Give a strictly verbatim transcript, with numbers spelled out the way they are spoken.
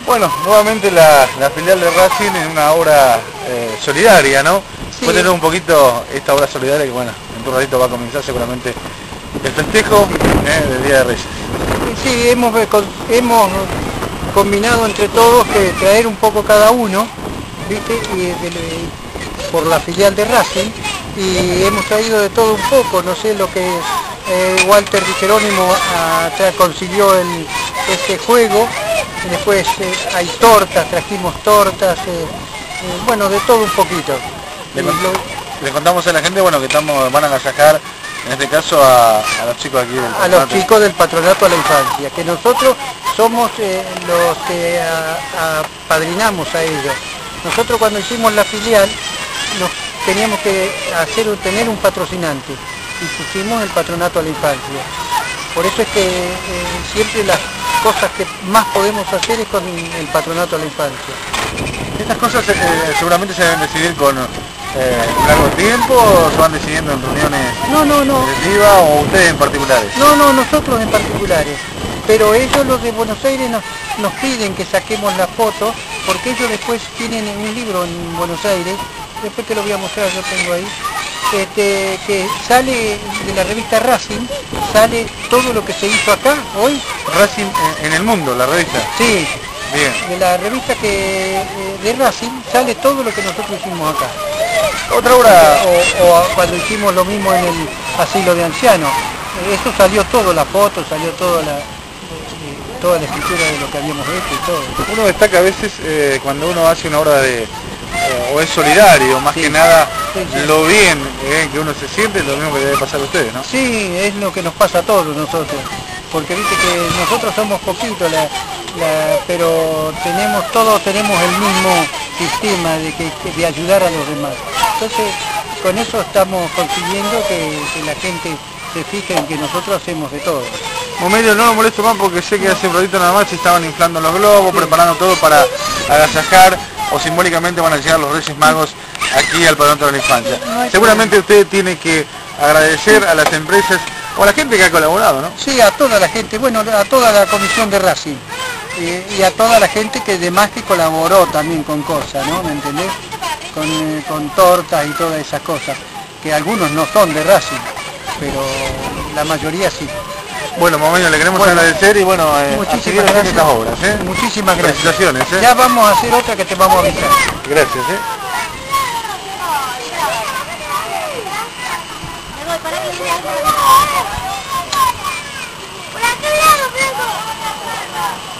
Bueno, nuevamente la, la filial de Racing en una obra eh, solidaria, ¿no? Sí. Cuéntenos un poquito esta obra solidaria que, bueno, en un ratito va a comenzar seguramente el festejo eh, del Día de Reyes. Sí, hemos, hemos combinado entre todos que traer un poco cada uno, ¿viste? Y de, de, por la filial de Racing, y hemos traído de todo un poco, no sé lo que eh, Walter Di Jerónimo a, tra, consiguió el, este juego. Después eh, hay tortas, trajimos tortas, eh, eh, bueno, de todo un poquito. Le, eh, cont lo, le contamos a la gente, bueno, que estamos, van a agasajar, en este caso, a, a los chicos aquí del A los chicos del Patronato a la Infancia, que nosotros somos eh, los que apadrinamos a, a ellos. Nosotros cuando hicimos la filial, nos teníamos que hacer tener un patrocinante, y pusimos el Patronato a la Infancia. Por eso es que eh, siempre las cosas que más podemos hacer es con el Patronato a la Infancia. Estas cosas eh, seguramente se deben decidir con eh, largo tiempo, o se van decidiendo en reuniones no, no, no. directivas, o ustedes en particulares. No, no, nosotros en particulares. Pero ellos, los de Buenos Aires, nos, nos piden que saquemos la foto, porque ellos después tienen un libro en Buenos Aires, después te lo voy a mostrar, yo tengo ahí, este, que sale de la revista Racing, sale todo lo que se hizo acá hoy. Racing en el mundo, la revista. Sí. Bien. De la revista que de Racing sale todo lo que nosotros hicimos acá. Otra obra, o, o cuando hicimos lo mismo en el asilo de ancianos, esto salió todo, la foto, salió toda la, toda la escritura de lo que habíamos hecho y todo. Uno destaca a veces eh, cuando uno hace una obra de, eh, o es solidario, más sí. que nada, sí, sí. lo bien eh, que uno se siente, lo mismo que debe pasar a ustedes, ¿no? Sí, es lo que nos pasa a todos nosotros, porque viste que nosotros somos poquitos, la, la, pero tenemos todos tenemos el mismo sistema de, que, de ayudar a los demás. Entonces, con eso estamos consiguiendo que, que la gente se fije en que nosotros hacemos de todo. Momelio, no lo molesto más porque sé que hace un ratito nada más se estaban inflando los globos, sí. preparando todo para agasajar, o simbólicamente van a llegar los Reyes Magos aquí al Patronato de la Infancia. No Seguramente usted tiene que agradecer a las empresas o a la gente que ha colaborado, ¿no? Sí, a toda la gente, bueno, a toda la comisión de Racing y, y a toda la gente que además que colaboró también con cosas, ¿no? ¿Me entendés? Con, eh, con tortas y todas esas cosas, que algunos no son de Racing, pero la mayoría sí. Bueno, Momelio, le queremos bueno, agradecer y bueno, eh, muchísimas gracias. Estas obras, ¿eh? Muchísimas gracias. Felicitaciones, ¿eh? Ya vamos a hacer otra que te vamos a avisar. Gracias, ¿eh? Por aquel lado, Franco.